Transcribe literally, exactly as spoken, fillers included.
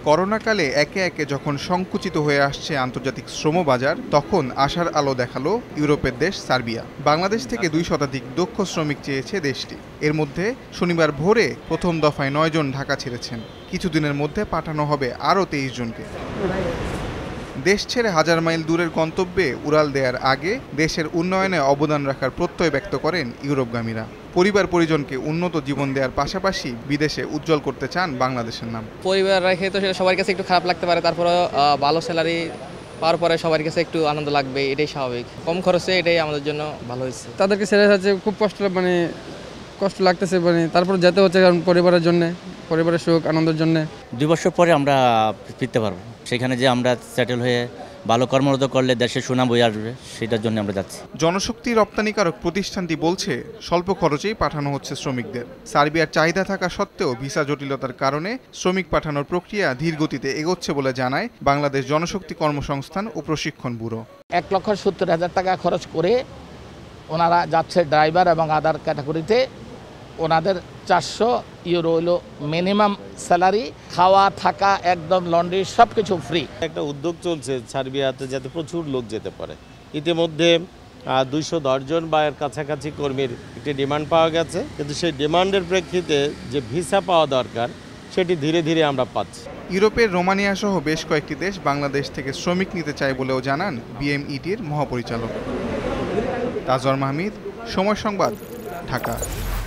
করোনাকালে একে একে যখন সংকুচিত হয়ে আসছে আন্তর্জাতিক শ্রম বাজার, তখন আশার আলো দেখালো ইউরোপের দেশ সার্বিয়া। বাংলাদেশ থেকে দুই শতাধিক দক্ষ শ্রমিক চেয়েছে দেশটি। এর মধ্যে শনিবার ভোরে প্রথম দফায় নয় জন ঢাকা ছেড়েছেন। কিছুদিনের মধ্যে পাঠানো হবে আরও তেইশ জনকে। দেশ ছেড়ে হাজার মাইল দূরের গন্তব্যে উড়াল দেওয়ার আগে দেশের উন্নয়নে অবদান রাখার প্রত্যয় ব্যক্ত করেন ইউরোপগামীরা। পরিবার পরিজনকে উন্নত জীবন দেওয়ার পাশাপাশি বিদেশে উজ্জ্বল করতে চান বাংলাদেশের নাম। পরিবার রেখে তো সেটা সবার কাছে একটু খারাপ লাগতে পারে, তারপরে ভালো স্যালারি পাওয়ার পরে সবার কাছে একটু আনন্দ লাগবে, এটাই স্বাভাবিক। কম খরচে এটাই আমাদের জন্য ভালো হয়েছে। তাদেরকে ছেড়ে যাচ্ছে, খুব কষ্ট মানে কষ্ট লাগতেছে, মানে তারপর যেতে হচ্ছে কারণ পরিবারের জন্য, পরিবারের সুখ আনন্দের জন্য। দুই বছর পরে আমরা ফিরতে পারবো, সেখানে যে আমরা সেটেল হয়ে ভালো কর্মরত করলে দেশের সুনাম বয়ে আসবে, সেটার জন্য আমরা যাচ্ছি। জনশক্তি রপ্তানিকারক প্রতিষ্ঠানটি বলছে স্বল্প খরচেই পাঠানো হচ্ছে শ্রমিকদের। সার্বিয়ার চাহিদা থাকা সত্ত্বেও ভিসা জটিলতার কারণে শ্রমিক পাঠানোর প্রক্রিয়া ধীর গতিতে এগোচ্ছে বলে জানায় বাংলাদেশ জনশক্তি কর্মসংস্থান ও প্রশিক্ষণ ব্যুরো। এক লক্ষ সত্তর হাজার টাকা খরচ করে ওনারা যাচ্ছে ড্রাইভার এবং আদার ক্যাটাগরিতে। ওনাদের চারশো ইউরো হলো মিনিমাম স্যালারি, খাওয়া থাকা একদম লন্ড্রি সব কিছু ফ্রি। একটা উদ্যোগ চলছে সার্বিয়াতে যাতে প্রচুর লোক যেতে পারে। ইতিমধ্যে দুইশো দশজন বা এর কাছাকাছি কর্মীর একটি ডিমান্ড পাওয়া গেছে, কিন্তু সেই ডিমান্ডের প্রেক্ষিতে যে ভিসা পাওয়া দরকার সেটি ধীরে ধীরে আমরা পাচ্ছি। ইউরোপের রোমানিয়া সহ বেশ কয়েকটি দেশ বাংলাদেশ থেকে শ্রমিক নিতে চায় বলেও জানান বিএমইটির মহাপরিচালক। তাজওয়ার মাহমিদ, সময় সংবাদ, ঢাকা।